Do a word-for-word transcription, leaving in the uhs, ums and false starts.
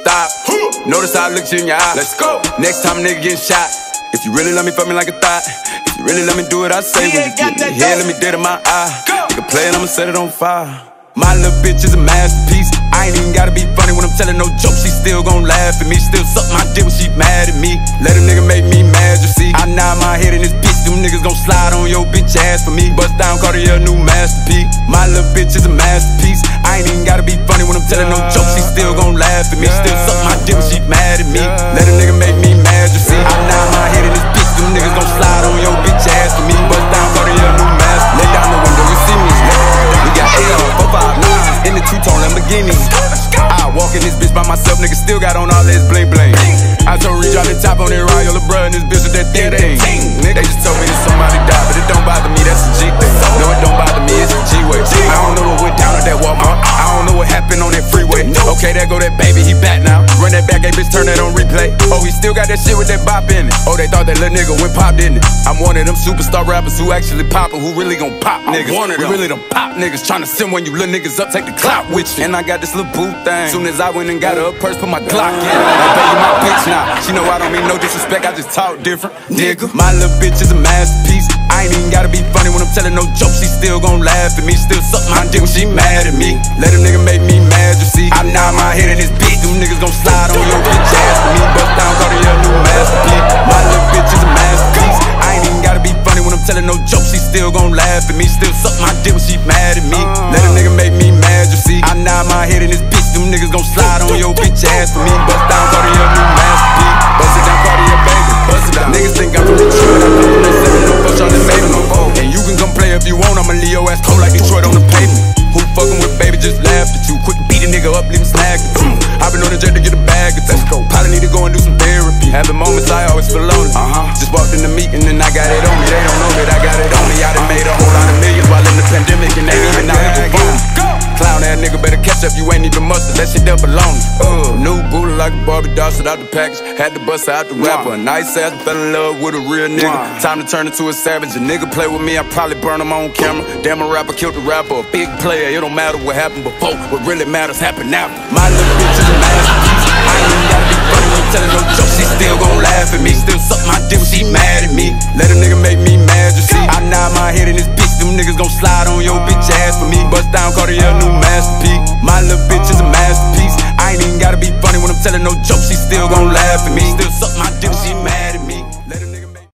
stop. Notice how I looked you in your eye. Let's go. Next time a nigga getting shot. If you really love me, fuck me like a thought. If you really love me, do what I say. When you get me here, let me dead in my eye. Nigga play it, I'ma set it on fire. My little bitch is a masterpiece. I ain't even gotta be funny when I'm telling no jokes. She still gon' laugh at me. Still suck my dick when she mad at me. Let a nigga make me mad, you see. I nod my head in this bitch. Them niggas gon' slide on your bitch ass for me. Bust down Cartier, new masterpiece. My little bitch is a masterpiece. I ain't even gotta be funny when I'm telling no jokes. She still gon' laugh at me. Still suck my dick when she mad at me. Let a nigga make me mad, you see. I nod my head in this bitch. Them niggas gon' slide on your bitch ass for me. Bust down Cartier, new masterpiece. Lay down the window, you see me. We got L, four five nines in the two-tone Lamborghini. I walk in this bitch by myself, nigga still got on all this bling bling. I told Reach out the top on that Royal LeBron, this bitch with that thing thing. They just told me that somebody died, but it don't bother me, that's a G thing. No, it don't bother me, it's a G-way. I don't know what went down at that Walmart. I don't know what happened on that freeway. Okay, there go that baby, he back now. Run that back, hey bitch, turn that on replay. Oh, he still got that shit with that bop in it. Oh, they thought that little nigga went pop, didn't it? I'm one of them superstar rappers who actually poppin', who really gon' pop niggas. We really them pop niggas, tryna send when you little niggas up, take the clout with you. And I got this little boo thing. Soon as I went and got her a purse, put my Glock in. I pay you my bitch now. She know I don't mean no disrespect, I just talk different, nigga. My little bitch is a masterpiece. I ain't even gotta be funny when I'm telling no jokes. She still gon' laugh at me. Still suck my dick when she mad at me. Let a nigga make me mad, you see. I nod my head in this bitch. Them niggas gon' slide on your bitch ass for me. Bust down Cartier, new masterpiece. My little bitch is a masterpiece. I ain't even gotta be funny when I'm telling no jokes. She still gon' laugh at me. Still suck my dick when she mad at me. Let a nigga make me mad, you see. I nod my head in this bitch. Them niggas gon' slide on your bitch ass for me. Bust down Cartier, new masterpiece. Bust it down Cartier, baby. Bust it down. Niggas think I'm from Detroit. I come from that seven, no fuck on the baby, no phone. And you can come play if you want. I'ma leave your ass cold like Detroit on the pavement. Who fucking with baby just laughed at you. Quick beat a nigga up, leave him snagging. I been on the jet to get a bag of two. Probably need to go and do some therapy. Having moments I always feel lonely. Uh-huh. Just walked in the meeting and I got it on me. They don't know that I got it on me. I done made a whole lot of millions while in the pandemic and ain't even out here for phone. Clown ass nigga better catch up, you ain't even mustard. That shit there belong. Uh, new booty like a Barbie doll, shit out the package. Had to bust out the rapper. A nice ass, fell in love with a real nigga. Time to turn into a savage. A nigga play with me, I probably burn him on camera. Damn, a rapper killed the rapper. A big player, it don't matter what happened before. What really matters happen now. My little bitch is a masterpiece. I ain't even gotta be funny when I'm telling no jokes. She still gon' laugh at me. Still suck my dick when she mad at me. Let a nigga make me mad, you see. I nod my head in this bitch. Them niggas gon' slide on your bitch ass for me. Bust down Cartier, new